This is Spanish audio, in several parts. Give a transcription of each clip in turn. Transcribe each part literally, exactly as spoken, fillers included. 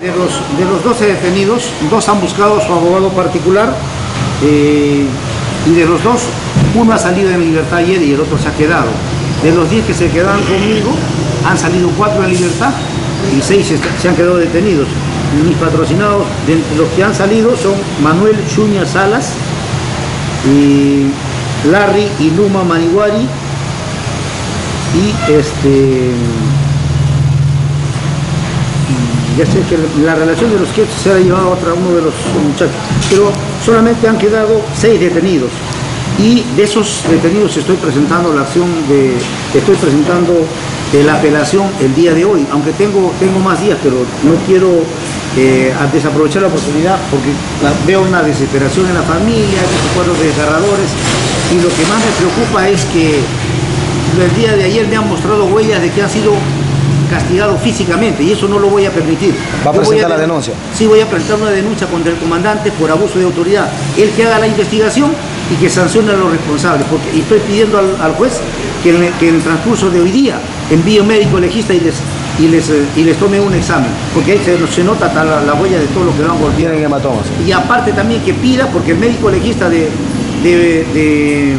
De los, de los doce detenidos, dos han buscado su abogado particular eh, y de los dos, uno ha salido en libertad ayer y el otro se ha quedado. De los diez que se quedaron conmigo, han salido cuatro en libertad y seis se han quedado detenidos. Mis patrocinados, de los que han salido, son Manuel Chuña Salas, y Larry y Luma Maniguari y este... Ya sé que la relación de los que se ha llevado a otra, uno de los muchachos, pero solamente han quedado seis detenidos y de esos detenidos estoy presentando la acción de, estoy presentando de la apelación el día de hoy, aunque tengo, tengo más días, pero no quiero eh, desaprovechar la oportunidad porque la, veo una desesperación en la familia, estos cuadros desgarradores, y lo que más me preocupa es que el día de ayer me han mostrado huellas de que han sido castigado físicamente y eso no lo voy a permitir. ¿Va a presentar la denuncia? Sí, voy a presentar una denuncia contra el comandante por abuso de autoridad. Él que haga la investigación y que sancione a los responsables, porque y estoy pidiendo al, al juez que en, que en el transcurso de hoy día envíe un médico legista y les, y les, y les tome un examen, porque ahí se, se nota la, la huella de todo lo que lo han golpeado. Tienen hematomas. Y aparte también que pida, porque el médico legista de, de, de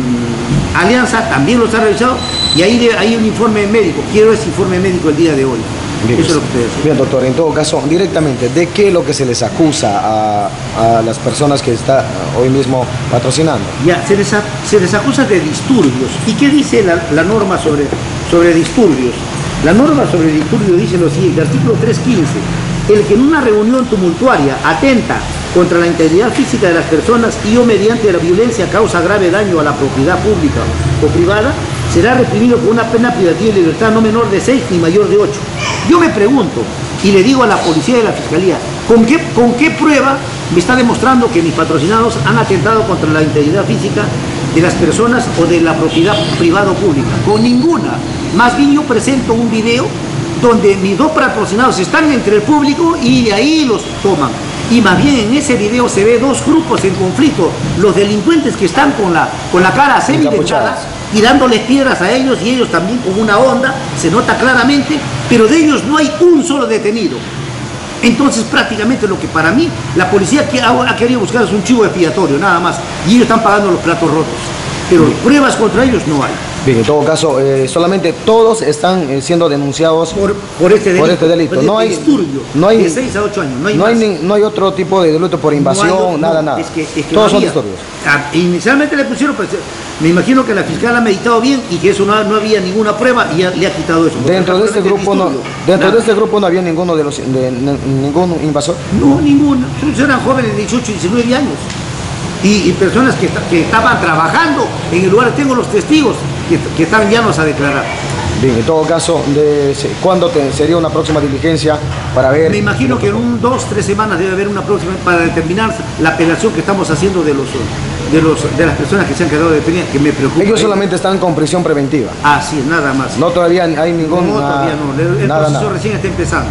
Alianza también los ha revisado y ahí de, hay un informe médico. Quiero ese informe médico el día de hoy. Bien, eso es lo que ustedes. Bien, doctor, en todo caso, directamente, ¿de qué es lo que se les acusa a, a las personas que está hoy mismo patrocinando? Ya, se les, se les acusa de disturbios. ¿Y qué dice la, la norma sobre, sobre disturbios? La norma sobre disturbios dice lo siguiente, artículo trescientos quince, el que en una reunión tumultuaria atenta contra la integridad física de las personas y o mediante la violencia causa grave daño a la propiedad pública o privada, será reprimido con una pena privativa de libertad no menor de seis ni mayor de ocho. Yo me pregunto, y le digo a la policía y a la fiscalía, ¿con qué, con qué prueba me está demostrando que mis patrocinados han atentado contra la integridad física de las personas o de la propiedad privada o pública? Con ninguna. Más bien yo presento un video donde mis dos patrocinados están entre el público y de ahí los toman. Y más bien en ese video se ve dos grupos en conflicto, los delincuentes que están con la, con la cara semi-dentada, tirándoles piedras a ellos y ellos también con una onda, se nota claramente, pero de ellos no hay un solo detenido. Entonces prácticamente lo que para mí la policía ha querido buscar es un chivo expiatorio, nada más, y ellos están pagando los platos rotos, pero Bien. Pruebas contra ellos no hay. Bien, en todo caso, eh, solamente todos están eh, siendo denunciados por, por este delito. Por este delito. Por no, este hay, disturbio, no hay de seis a ocho años. No hay, no, hay más. ni, no hay otro tipo de delito por invasión, no hay, nada, no, nada. Es que, es que todos no son había. disturbios. Ah, inicialmente le pusieron, pues, me imagino que la fiscal ha meditado bien y que eso no, no había ninguna prueba y ya, le ha quitado eso. Dentro de este grupo no, dentro nada. de este grupo no había ninguno de los de, de, ningún invasor. No, ninguno. Eran jóvenes de dieciocho, diecinueve años. Y, y personas que, que estaban trabajando en el lugar. Tengo los testigos que, que están llanos a declarar. Bien, en todo caso, de, ¿cuándo te, sería una próxima diligencia para ver? Me imagino que en un dos, tres semanas debe haber una próxima para determinar la apelación que estamos haciendo de los de los de las personas que se han quedado detenidas, que me preocupa. Ellos solamente están con prisión preventiva. Ah, sí, nada más. No todavía hay ningún. No, todavía no. El, el nada, proceso nada. recién está empezando.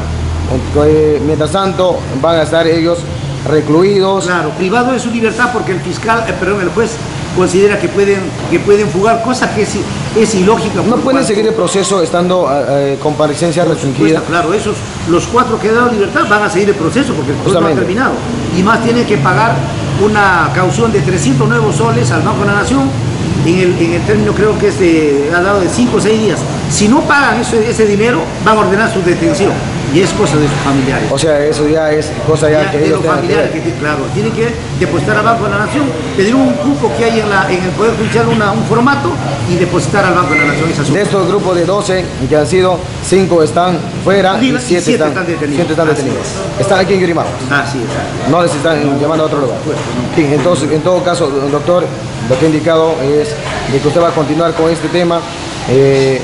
Eh, mientras tanto, van a estar ellos recluidos. Claro, privado de su libertad porque el fiscal, eh, perdón, el juez considera que pueden que pueden fugar, cosa que es, es ilógica. No pueden seguir el proceso estando eh, comparecencia restringida. Claro, esos, los cuatro que han dado libertad van a seguir el proceso porque el proceso no ha terminado. Y más tienen que pagar una caución de trescientos nuevos soles al Banco de la Nación, en el, en el término creo que es de, ha dado de cinco o seis días. Si no pagan ese, ese dinero, van a ordenar su detención. Y es cosa de sus familiares. O sea, eso ya es cosa ya, ya que de ellos los familiares, que, claro, tienen que depositar al Banco de la Nación, pedir un cupo que hay en, la, en el Poder Judicial, una, un formato, y depositar al Banco de la Nación esa suma. De estos grupos de doce que han sido, cinco están fuera y siete están, están detenidos. Siete están detenidos. Están aquí en Yurimaro. Así es. No les están llamando a otro lugar. Sí, entonces, en todo caso, doctor, lo que he indicado es de que usted va a continuar con este tema. Eh,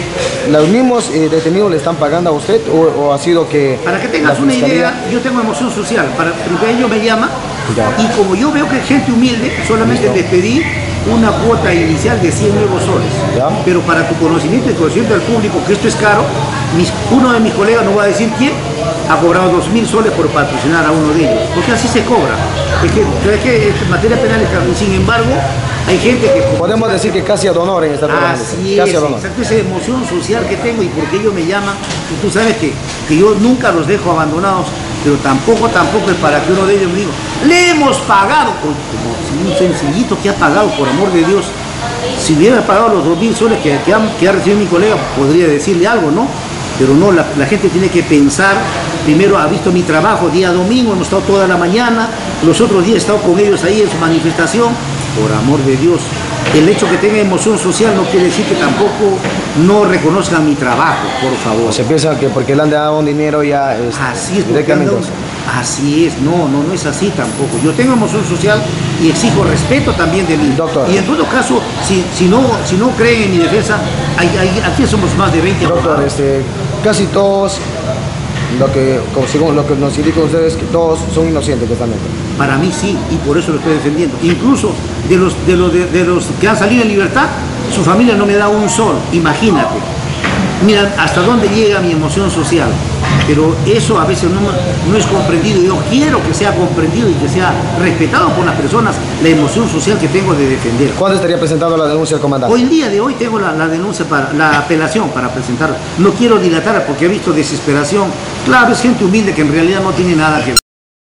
¿Los mismos eh, detenidos le están pagando a usted o, o ha sido que...? Para que tengas una idea, yo tengo emoción social, para, porque ellos me llaman ya. Y como yo veo que hay gente humilde, solamente ¿listo? Les pedí una cuota inicial de cien nuevos soles. ¿Ya? Pero para tu conocimiento y conocimiento del público que esto es caro, mis, uno de mis colegas, no voy a decir quién, ha cobrado dos mil soles por patrocinar a uno de ellos, porque así se cobra. Es que, es que es materia penal es caro, y sin embargo, Hay gente que... Podemos decir que casi ad honorem está trabajando. Así casi es, ad honorem. exacto, esa emoción social que tengo y porque ellos me llaman, y tú sabes que, que yo nunca los dejo abandonados, pero tampoco, tampoco es para que uno de ellos me diga, le hemos pagado, como si un sencillito que ha pagado, por amor de Dios. Si hubiera pagado los dos mil soles que, que, ha, que ha recibido mi colega, podría decirle algo, ¿no? Pero no, la, la gente tiene que pensar, primero ha visto mi trabajo día domingo, hemos estado toda la mañana, los otros días he estado con ellos ahí en su manifestación, por amor de Dios. El hecho que tenga emoción social no quiere decir que tampoco no reconozcan mi trabajo, por favor. Se piensa que porque le han dado un dinero ya es así es, directamente. Ando, así es, no, no, no es así tampoco. Yo tengo emoción social y exijo respeto también de mí. Doctor. Y en todo caso, si, si, no, si no creen en mi defensa, hay, hay, aquí somos más de veinte Doctor, abogados. este, casi todos, lo que, según lo que nos indican ustedes, que todos son inocentes que están dentro. Para mí sí, y por eso lo estoy defendiendo. Incluso de los, de los, de, de los que han salido en libertad, su familia no me da un sol, imagínate. Mira hasta dónde llega mi emoción social, pero eso a veces no, no es comprendido. Yo quiero que sea comprendido y que sea respetado por las personas la emoción social que tengo de defender. ¿Cuándo estaría presentando la denuncia al comandante? Hoy el día de hoy tengo la, la denuncia, para la apelación para presentarla. No quiero dilatar porque he visto desesperación. Claro, es gente humilde que en realidad no tiene nada que ver.